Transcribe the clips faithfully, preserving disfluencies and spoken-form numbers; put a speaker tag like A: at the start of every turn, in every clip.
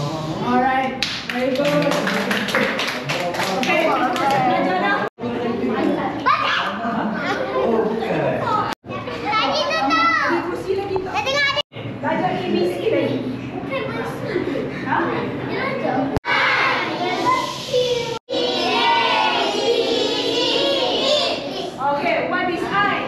A: Alright, very good. Okay, belajar dah. Di kursi lagi tak? Belajar A B C lagi. Ha? Okay, what is I?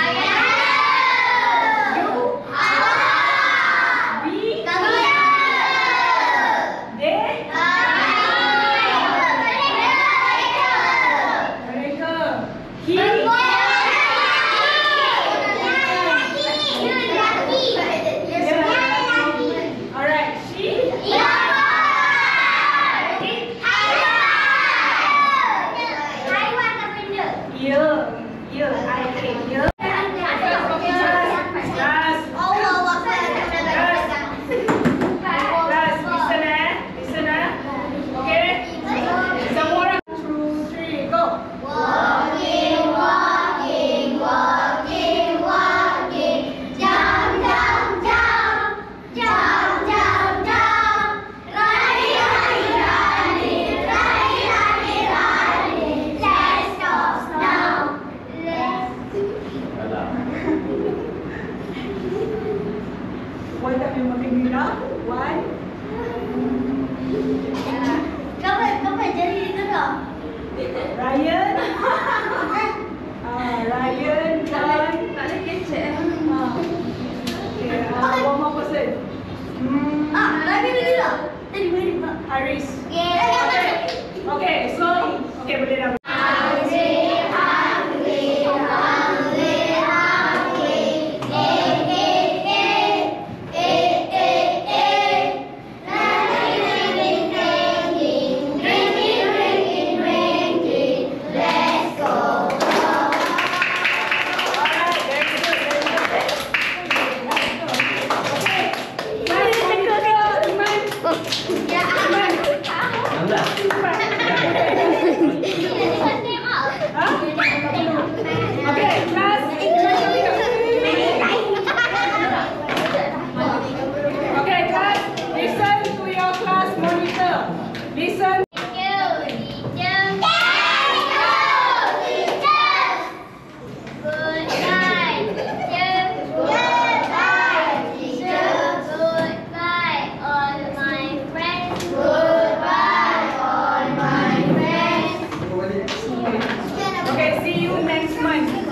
A: One tak memang makin gila. One.
B: Kapan kapan jadi itu dah?
A: Ryan. Ah, Ryan dan
B: Tak ada kecek.
A: ah. Okay, ah, one more person. Hmm.
B: Ah, lagi lagi lah. Tadi beri pak.
A: Haris.
B: Yeah.
A: Okay. Okay, so okay boleh dah. Listen.
B: Thank you, teacher. Good night, teacher. Good night, teacher. Goodbye, all my friends. Goodbye, all my friends.
A: Okay, see you next month.